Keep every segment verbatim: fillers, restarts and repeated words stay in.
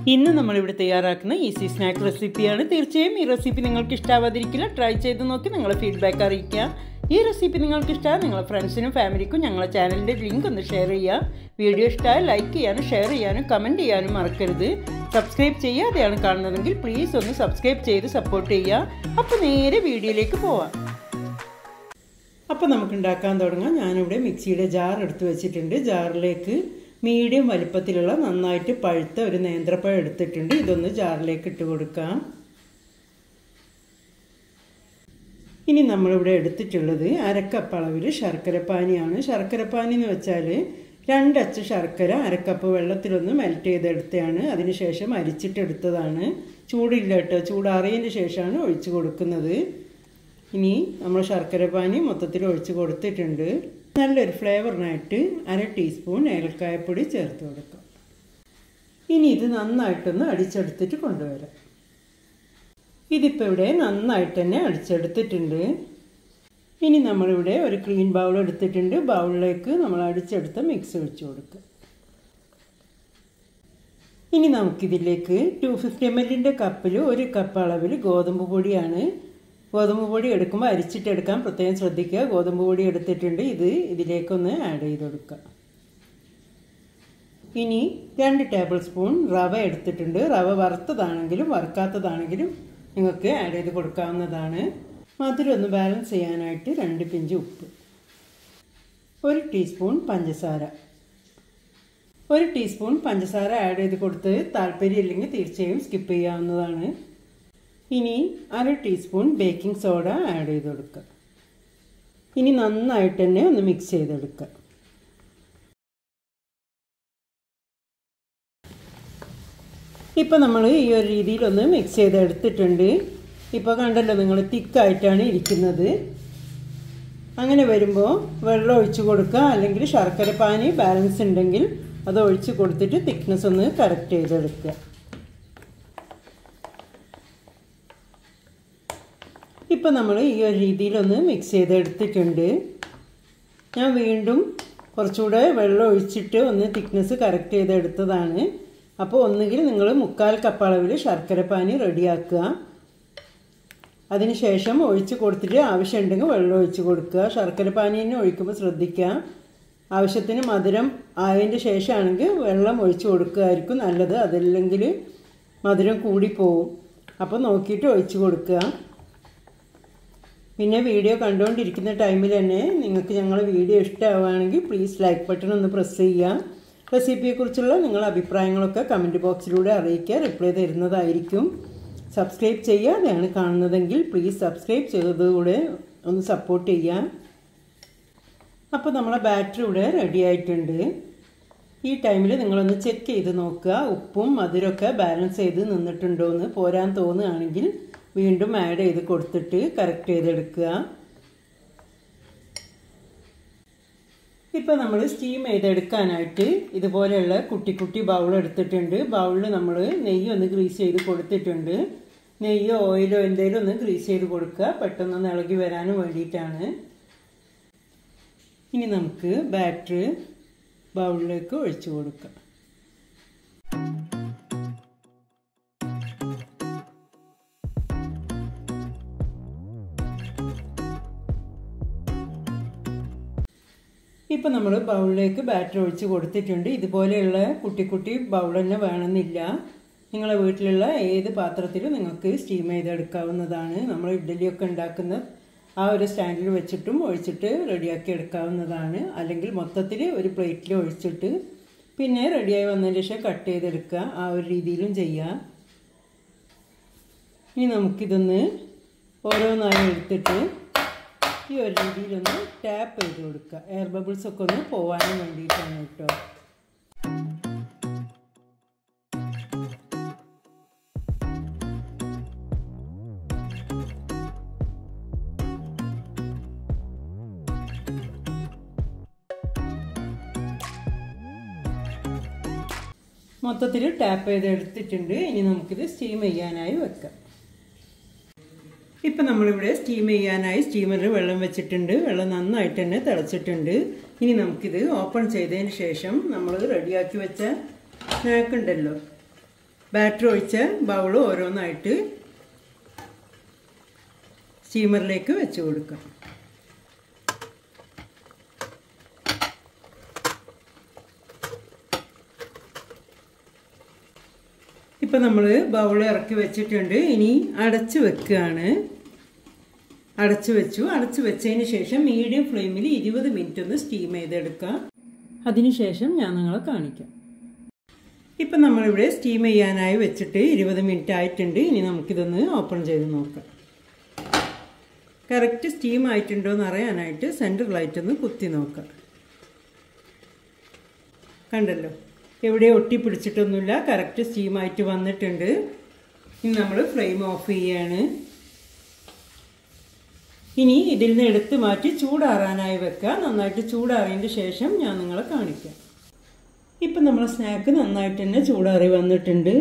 ഇന്ന് നമ്മളിവിടെ തയ്യാറാക്കുന്ന ഈസി സ്നാക്ക് റെസിപ്പിയാണ്. തീർച്ചയായും ഈ റെസിപ്പി നിങ്ങൾക്ക് ഇഷ്ടമാവാതിരിക്കില്ല. ട്രൈ ചെയ്ത് നോക്കി നിങ്ങളെ ഫീഡ്ബാക്ക് അറിയിക്കുക. ഈ റെസിപ്പി നിങ്ങൾക്ക് ഇഷ്ടമാണ് നിങ്ങളെ ഫ്രണ്ട്സിനും ഫാമിലിക്കും ഞങ്ങളെ ചാനലിൻ്റെ ലിങ്ക് ഒന്ന് ഷെയർ ചെയ്യുക. വീഡിയോ ഇഷ്ടമായി ലൈക്ക് ചെയ്യാനും ഷെയർ ചെയ്യാനും കമൻറ്റ് ചെയ്യാനും മറക്കരുത്. സബ്സ്ക്രൈബ് ചെയ്യാതെയാണ് കാണുന്നതെങ്കിൽ പ്ലീസ് ഒന്ന് സബ്സ്ക്രൈബ് ചെയ്ത് സപ്പോർട്ട് ചെയ്യുക. അപ്പോൾ നേരെ വീഡിയോയിലേക്ക് പോവാം. അപ്പോൾ നമുക്ക് ഉണ്ടാക്കാൻ തുടങ്ങാം. ഞാനിവിടെ മിക്സിയുടെ ജാർ എടുത്ത് വെച്ചിട്ടുണ്ട്. ജാറിലേക്ക് മീഡിയം വലിപ്പത്തിലുള്ള നന്നായിട്ട് പഴുത്ത ഒരു നേന്ത്രപ്പഴം എടുത്തിട്ടുണ്ട്. ഇതൊന്ന് ജാറിലേക്ക് ഇട്ട് കൊടുക്കാം. ഇനി നമ്മളിവിടെ എടുത്തിട്ടുള്ളത് അരക്കപ്പ് അളവിൽ ശർക്കരപ്പാനിയാണ്. ശർക്കരപ്പാനി എന്ന് വെച്ചാൽ രണ്ടച്ച് ശർക്കര അരക്കപ്പ് വെള്ളത്തിലൊന്ന് മെൽറ്റ് ചെയ്തെടുത്തതാണ്. അതിനുശേഷം അരിച്ചിട്ടെടുത്തതാണ്. ചൂടില്ല കേട്ടോ, ചൂടാറിയതിന് ശേഷമാണ് ഒഴിച്ചു കൊടുക്കുന്നത്. ഇനി നമ്മൾ ശർക്കരപ്പാനി മൊത്തത്തിൽ ഒഴിച്ച് കൊടുത്തിട്ടുണ്ട്. നല്ലൊരു ഫ്ലേവറിനായിട്ട് അര ടീസ്പൂൺ ഏലക്കായപ്പൊടി ചേർത്ത് കൊടുക്കാം. ഇനി ഇത് നന്നായിട്ടൊന്ന് അടിച്ചെടുത്തിട്ട് കൊണ്ടുവരാം. ഇതിപ്പോൾ ഇവിടെ നന്നായിട്ട് തന്നെ അടിച്ചെടുത്തിട്ടുണ്ട്. ഇനി നമ്മളിവിടെ ഒരു ക്ലീൻ ബൗൾ എടുത്തിട്ടുണ്ട്. ബൗളിലേക്ക് നമ്മൾ അടിച്ചെടുത്ത മിക്സ് ഒഴിച്ച് കൊടുക്കുക. ഇനി നമുക്കിതിലേക്ക് ടു ഫിഫ്റ്റി എം എല്ലിൻ്റെ കപ്പിൽ ഒരു കപ്പ് അളവിൽ ഗോതമ്പ് പൊടിയാണ്. ഗോതമ്പ് പൊടി എടുക്കുമ്പോൾ അരിച്ചിട്ടെടുക്കാൻ പ്രത്യേകം ശ്രദ്ധിക്കുക. ഗോതമ്പ് പൊടി എടുത്തിട്ടുണ്ട്. ഇത് ഇതിലേക്കൊന്ന് ആഡ് ചെയ്ത് കൊടുക്കുക. ഇനി രണ്ട് ടേബിൾ സ്പൂൺ റവ എടുത്തിട്ടുണ്ട്. റവ വറുത്തതാണെങ്കിലും വറുക്കാത്തതാണെങ്കിലും നിങ്ങൾക്ക് ആഡ് ചെയ്ത് കൊടുക്കാവുന്നതാണ്. മധുരം ഒന്ന് ബാലൻസ് ചെയ്യാനായിട്ട് രണ്ട് പിഞ്ച് ഉപ്പ്, ഒരു ടീസ്പൂൺ പഞ്ചസാര. ഒരു ടീസ്പൂൺ പഞ്ചസാര ആഡ് ചെയ്ത് കൊടുത്ത് താല്പര്യമില്ലെങ്കിൽ തീർച്ചയായും സ്കിപ്പ് ചെയ്യാവുന്നതാണ്. ഇനി അര ടീസ്പൂൺ ബേക്കിംഗ് സോഡ ആഡ് ചെയ്ത് കൊടുക്കുക. ഇനി നന്നായിട്ട് തന്നെ ഒന്ന് മിക്സ് ചെയ്തെടുക്കുക. ഇപ്പോൾ നമ്മൾ ഈ ഒരു രീതിയിലൊന്ന് മിക്സ് ചെയ്തെടുത്തിട്ടുണ്ട്. ഇപ്പോൾ കണ്ടല്ലോ നിങ്ങൾ തിക്കായിട്ടാണ് ഇരിക്കുന്നത്. അങ്ങനെ വരുമ്പോൾ വെള്ളം ഒഴിച്ച് കൊടുക്കുക. അല്ലെങ്കിൽ ശർക്കര പാനി ബാലൻസ് ഉണ്ടെങ്കിൽ അത് ഒഴിച്ച് കൊടുത്തിട്ട് തിക്നെസ് ഒന്ന് കറക്റ്റ് ചെയ്തെടുക്കുക. ഇപ്പോൾ നമ്മൾ ഈ ഒരു രീതിയിലൊന്ന് മിക്സ് ചെയ്തെടുത്തിട്ടുണ്ട്. ഞാൻ വീണ്ടും കുറച്ചുകൂടെ വെള്ളം ഒഴിച്ചിട്ട് ഒന്ന് തിക്നെസ് കറക്റ്റ് ചെയ്തെടുത്തതാണ്. അപ്പോൾ ഒന്നുകിൽ നിങ്ങൾ മുക്കാൽ കപ്പ് അളവിൽ ശർക്കരപ്പാനി റെഡിയാക്കുക. അതിനുശേഷം ഒഴിച്ച് കൊടുത്തിട്ട് ആവശ്യമുണ്ടെങ്കിൽ വെള്ളം ഒഴിച്ച് കൊടുക്കുക. ശർക്കരപ്പാനി തന്നെ ഒഴിക്കുമ്പോൾ ശ്രദ്ധിക്കുക. ആവശ്യത്തിന് മധുരം ആയതിൻ്റെ ശേഷമാണെങ്കിൽ വെള്ളം ഒഴിച്ച് കൊടുക്കുകയായിരിക്കും നല്ലത്. അതല്ലെങ്കിൽ മധുരം കൂടിപ്പോവും. അപ്പോൾ നോക്കിയിട്ട് ഒഴിച്ച് കൊടുക്കുക. പിന്നെ വീഡിയോ കണ്ടുകൊണ്ടിരിക്കുന്ന ടൈമിൽ തന്നെ നിങ്ങൾക്ക് ഞങ്ങളുടെ വീഡിയോ ഇഷ്ടമാവുകയാണെങ്കിൽ പ്ലീസ് ലൈക്ക് ബട്ടൺ ഒന്ന് പ്രസ് ചെയ്യുക. റെസിപ്പിയെക്കുറിച്ചുള്ള നിങ്ങളുടെ അഭിപ്രായങ്ങളൊക്കെ കമൻറ്റ് ബോക്സിലൂടെ അറിയിക്കുക. റിപ്ലൈ തരുന്നതായിരിക്കും. സബ്സ്ക്രൈബ് ചെയ്യാതെയാണ് കാണുന്നതെങ്കിൽ പ്ലീസ് സബ്സ്ക്രൈബ് ചെയ്തതുകൂടെ ഒന്ന് സപ്പോർട്ട് ചെയ്യുക. അപ്പോൾ നമ്മളെ ബാറ്ററി ഇവിടെ റെഡി ആയിട്ടുണ്ട്. ഈ ടൈമിൽ നിങ്ങളൊന്ന് ചെക്ക് ചെയ്ത് നോക്കുക. ഉപ്പും മധുരമൊക്കെ ബാലൻസ് ചെയ്ത് നിന്നിട്ടുണ്ടോ എന്ന്. പോരാൻ തോന്നുകയാണെങ്കിൽ വീണ്ടും ആഡ് ചെയ്ത് കൊടുത്തിട്ട് കറക്റ്റ് ചെയ്തെടുക്കുക. ഇപ്പോൾ നമ്മൾ സ്റ്റീം ചെയ്തെടുക്കാനായിട്ട് ഇതുപോലെയുള്ള കുട്ടി കുട്ടി ബൗൾ എടുത്തിട്ടുണ്ട്. ബൗളിൽ നമ്മൾ നെയ്യ് ഒന്ന് ഗ്രീസ് ചെയ്ത് കൊടുത്തിട്ടുണ്ട്. നെയ്യോ ഓയിലോ എന്തെങ്കിലും ഒന്ന് ഗ്രീസ് ചെയ്ത് കൊടുക്കുക. പെട്ടെന്നൊന്ന് ഇളകി വരാനും വേണ്ടിയിട്ടാണ്. ഇനി നമുക്ക് ബാറ്റർ ബൗളിലേക്ക് ഒഴിച്ചു കൊടുക്കാം. ഇപ്പോൾ നമ്മൾ ബൗളിലേക്ക് ബാറ്റർ ഒഴിച്ച് കൊടുത്തിട്ടുണ്ട്. ഇതുപോലെയുള്ള കുട്ടി കുട്ടി ബൗൾ തന്നെ വേണമെന്നില്ല. നിങ്ങളെ വീട്ടിലുള്ള ഏത് പാത്രത്തിലും നിങ്ങൾക്ക് സ്റ്റീം ചെയ്തെടുക്കാവുന്നതാണ്. നമ്മൾ ഇഡ്ഡലിയൊക്കെ ഉണ്ടാക്കുന്ന ആ ഒരു സ്റ്റാൻഡിൽ വെച്ചിട്ടും ഒഴിച്ചിട്ട് റെഡിയാക്കി എടുക്കാവുന്നതാണ്. അല്ലെങ്കിൽ മൊത്തത്തിൽ ഒരു പ്ലേറ്റിൽ ഒഴിച്ചിട്ട് പിന്നെ റെഡിയായി വന്നതിന് ശേഷം കട്ട് ചെയ്തെടുക്കുക. ആ ഒരു രീതിയിലും ചെയ്യാം. ഇനി നമുക്കിതൊന്ന് ഓരോന്നായി എടുത്തിട്ട് ഈ ഒരു രീതിയിലൊന്ന് ടാപ്പ് ചെയ്ത് കൊടുക്കുക. എയർ ബബിൾസ് ഒക്കെ ഒന്ന് പോവാനും വേണ്ടിയിട്ടാണ് കേട്ടോ. മൊത്തത്തിൽ ടാപ്പ് ചെയ്ത് എടുത്തിട്ടുണ്ട്. ഇനി നമുക്കിത് സ്റ്റീം ചെയ്യാനായി വെക്കാം. ഇപ്പം നമ്മളിവിടെ സ്റ്റീം ചെയ്യാനായി സ്റ്റീമറിൽ വെള്ളം വെച്ചിട്ടുണ്ട്. വെള്ളം നന്നായിട്ട് തന്നെ തിളച്ചിട്ടുണ്ട്. ഇനി നമുക്കിത് ഓപ്പൺ ചെയ്തതിന് ശേഷം നമ്മൾ റെഡിയാക്കി വെച്ച സ്നാക്ക് ഉണ്ടല്ലോ, ബാറ്റർ ഒഴിച്ച ബൗൾ ഓരോന്നായിട്ട് സ്റ്റീമറിലേക്ക് വെച്ച് കൊടുക്കാം. ഇപ്പം നമ്മൾ ബൗൾ ഇറക്കി വെച്ചിട്ടുണ്ട്. ഇനി അടച്ച് വെക്കുകയാണ്. അടച്ചു വെച്ചു. അടച്ചു വെച്ചതിന് ശേഷം മീഡിയം ഫ്ലെയിമിൽ ഇരുപത് മിനിറ്റ് ഒന്ന് സ്റ്റീം ചെയ്തെടുക്കാം. അതിനുശേഷം ഞാൻ നിങ്ങളെ കാണിക്കാം. ഇപ്പം നമ്മളിവിടെ സ്റ്റീം ചെയ്യാനായി വെച്ചിട്ട് ഇരുപത് മിനിറ്റ് ആയിട്ടുണ്ട്. ഇനി നമുക്കിതൊന്ന് ഓപ്പൺ ചെയ്ത് നോക്കാം. കറക്റ്റ് സ്റ്റീം ആയിട്ടുണ്ടോ എന്ന് അറിയാനായിട്ട് സെൻറ്ററിലായിട്ടൊന്ന് കുത്തി നോക്കാം. കണ്ടല്ലോ, എവിടെ ഒട്ടി പിടിച്ചിട്ടൊന്നുമില്ല, കറക്റ്റ് സ്റ്റീമായിട്ട് വന്നിട്ടുണ്ട്. ഇനി നമ്മൾ ഫ്ലെയിം ഓഫ് ചെയ്യാണ്. ഇനി ഇതിൽ നിന്ന് എടുത്ത് മാറ്റി ചൂടാറാനായി വെക്കുക. നന്നായിട്ട് ചൂടാറിയതിൻ്റെ ശേഷം ഞാൻ നിങ്ങളെ കാണിക്കാം. ഇപ്പം നമ്മളെ സ്നാക്ക് നന്നായിട്ട് തന്നെ ചൂടാറി വന്നിട്ടുണ്ട്.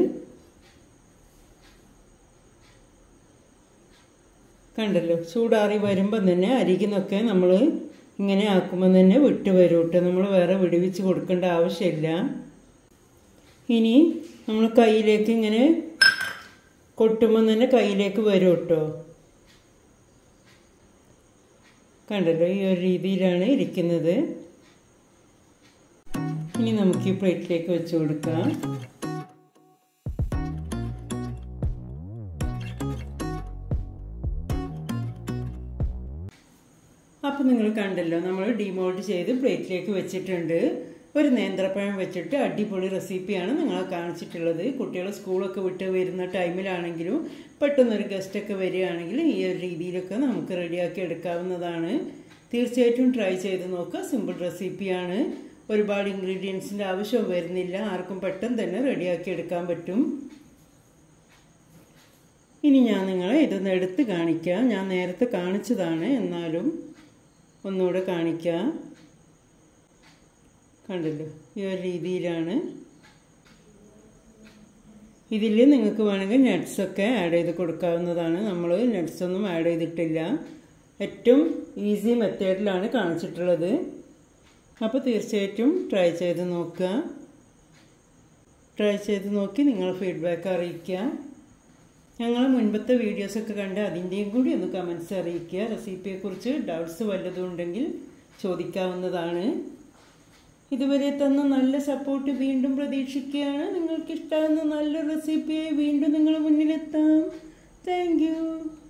കണ്ടല്ലോ, ചൂടാറി വരുമ്പം തന്നെ അരികിന്നൊക്കെ നമ്മൾ ഇങ്ങനെ ആക്കുമ്പോൾ തന്നെ വിട്ട് വരും കേട്ടോ. നമ്മൾ വേറെ വിടുവിച്ച് കൊടുക്കേണ്ട ആവശ്യമില്ല. ഇനി നമ്മൾ കയ്യിലേക്ക് ഇങ്ങനെ കൊട്ടുമ്പോൾ തന്നെ കയ്യിലേക്ക് വരും കേട്ടോ. കണ്ടല്ലോ, ഈ ഒരു രീതിയിലാണ് ഇരിക്കുന്നത്. ഇനി നമുക്ക് ഈ പ്ലേറ്റിലേക്ക് വെച്ച് കൊടുക്കാം. അപ്പം നിങ്ങൾ കണ്ടല്ലോ, നമ്മൾ ഡിമോൾഡ് ചെയ്ത് പ്ലേറ്റിലേക്ക് വെച്ചിട്ടുണ്ട്. ഒരു നേന്ത്രപ്പഴം വെച്ചിട്ട് അടിപൊളി റെസിപ്പിയാണ് നിങ്ങളെ കാണിച്ചിട്ടുള്ളത്. കുട്ടികൾ സ്കൂളൊക്കെ വിട്ട് വരുന്ന ടൈമിലാണെങ്കിലും പെട്ടെന്നൊരു ഗസ്റ്റൊക്കെ വരികയാണെങ്കിൽ ഈ ഒരു രീതിയിലൊക്കെ നമുക്ക് റെഡിയാക്കി എടുക്കാവുന്നതാണ്. തീർച്ചയായിട്ടും ട്രൈ ചെയ്ത് നോക്കുക. സിമ്പിൾ റെസിപ്പിയാണ്. ഒരുപാട് ഇൻഗ്രീഡിയൻസിൻ്റെ ആവശ്യം വരുന്നില്ല. ആർക്കും പെട്ടെന്ന് തന്നെ റെഡിയാക്കി എടുക്കാൻ പറ്റും. ഇനി ഞാൻ നിങ്ങളെ ഇതൊന്ന് എടുത്ത് കാണിക്കാം. ഞാൻ നേരത്തെ കാണിച്ചതാണ്, എന്നാലും ഒന്നുകൂടെ കാണിക്കാം. കണ്ടല്ലോ, ഈ ഒരു രീതിയിലാണ്. ഇതിൽ നിങ്ങൾക്ക് വേണമെങ്കിൽ നട്ട്സൊക്കെ ആഡ് ചെയ്ത് കൊടുക്കാവുന്നതാണ്. നമ്മൾ നട്ട്സൊന്നും ആഡ് ചെയ്തിട്ടില്ല. ഏറ്റവും ഈസി മെത്തേഡിലാണ് കാണിച്ചിട്ടുള്ളത്. അപ്പോൾ തീർച്ചയായിട്ടും ട്രൈ ചെയ്ത് നോക്കുക. ട്രൈ ചെയ്ത് നോക്കി നിങ്ങൾ ഫീഡ്ബാക്ക് അറിയിക്കുക. ഞങ്ങൾ മുൻപത്തെ വീഡിയോസൊക്കെ കണ്ട് അതിൻ്റെയും കൂടി ഒന്ന് കമൻസ് അറിയിക്കുക. റെസിപ്പിയെക്കുറിച്ച് ഡൗട്ട്സ് വല്ലതും ഉണ്ടെങ്കിൽ ചോദിക്കാവുന്നതാണ്. ഇതുവരെ തന്ന നല്ല സപ്പോർട്ട് വീണ്ടും പ്രതീക്ഷിക്കുകയാണ്. നിങ്ങൾക്ക് ഇഷ്ടമാകുന്ന നല്ല റെസിപ്പിയായി വീണ്ടും നിങ്ങളുടെ മുന്നിലെത്താം. Thank you.